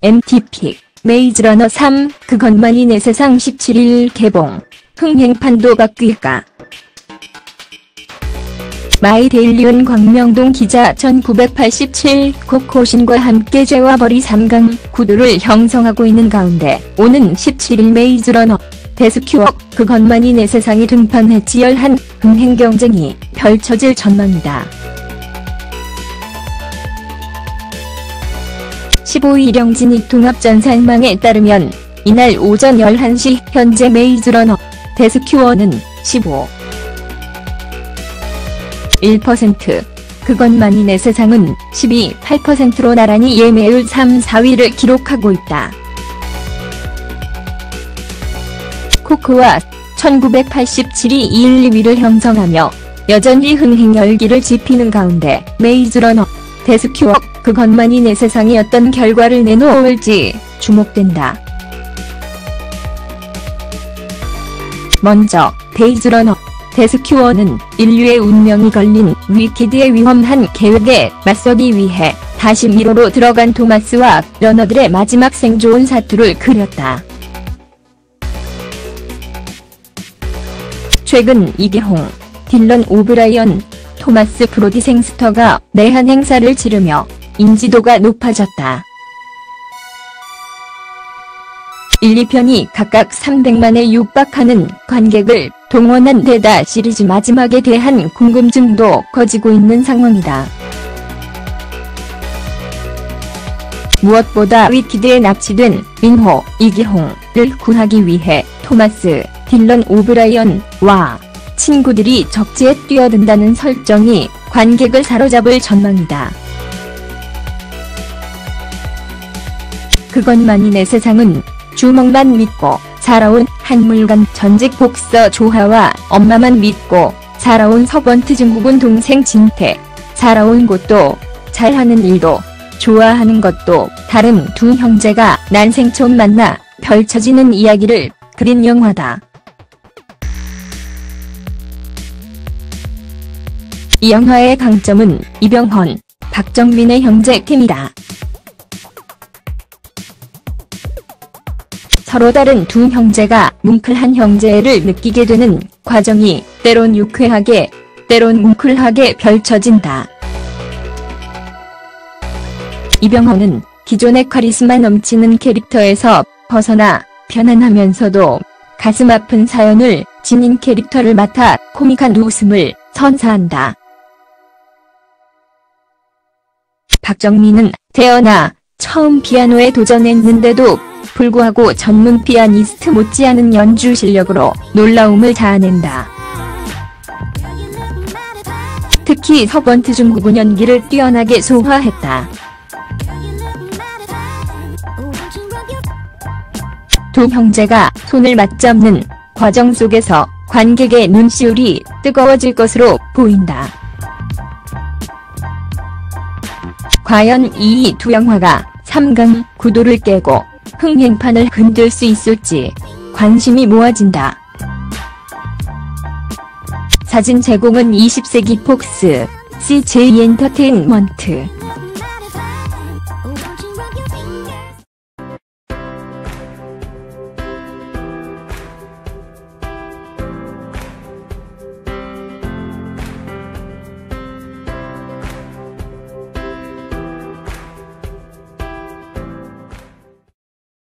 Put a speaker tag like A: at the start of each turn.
A: MT픽, 메이즈러너 3, 그것만이 내 세상 17일 개봉. 흥행판도 바뀔까? 마이데일리온 광명동 기자 1987 코코신과 함께 죄와 벌이 3강 구도를 형성하고 있는 가운데 오는 17일 메이즈러너 데스큐어 그것만이 내 세상이 등판해 치열한 흥행 경쟁이 펼쳐질 전망이다. 15일 영진이 통합전산망에 따르면 이날 오전 11시 현재 메이즈러너 데스큐어는 15.1%, 그것만이 내 세상은 12.8%로 나란히 예매율 3, 4위를 기록하고 있다. 코코와 1987이 1, 2위를 형성하며 여전히 흥행 열기를 지피는 가운데 메이즈러너 데스큐어 그것만이 내 세상이 어떤 결과를 내놓을지 주목된다. 먼저 메이즈러너 데스큐어는 인류의 운명이 걸린 위키드의 위험한 계획에 맞서기 위해 다시 미로로 들어간 토마스와 러너들의 마지막 생존 사투를 그렸다. 최근 이기홍, 딜런 오브라이언, 토마스 브로디 생스터가 내한 행사를 치르며 인지도가 높아졌다. 1, 2편이 각각 300만에 육박하는 관객을 동원한 데다 시리즈 마지막에 대한 궁금증도 커지고 있는 상황이다. 무엇보다 위키드에 납치된 민호, 이기홍을 구하기 위해 토마스, 딜런 오브라이언과 친구들이 적지에 뛰어든다는 설정이 관객을 사로잡을 전망이다. 그것만이 내 세상은 주먹만 믿고 살아온 한물간 전직 복서 조하와 엄마만 믿고 살아온 서번트 증후군 동생 진태, 살아온 곳도 잘하는 일도 좋아하는 것도 다른 두 형제가 난생 처음 만나 펼쳐지는 이야기를 그린 영화다. 이 영화의 강점은 이병헌, 박정민의 형제팀이다. 서로 다른 두 형제가 뭉클한 형제애를 느끼게 되는 과정이 때론 유쾌하게, 때론 뭉클하게 펼쳐진다. 이병헌은 기존의 카리스마 넘치는 캐릭터에서 벗어나 편안하면서도 가슴 아픈 사연을 지닌 캐릭터를 맡아 코믹한 웃음을 선사한다. 박정민은 태어나 처음 피아노에 도전했는데도 불구하고 전문 피아니스트 못지않은 연주 실력으로 놀라움을 자아낸다. 특히 서번트 증후군 연기를 뛰어나게 소화했다. 두 형제가 손을 맞잡는 과정 속에서 관객의 눈시울이 뜨거워질 것으로 보인다. 과연 이 두 영화가 3강 구도를 깨고 흥행판을 흔들 수 있을지 관심이 모아진다. 사진 제공은 20세기 폭스, CJ 엔터테인먼트.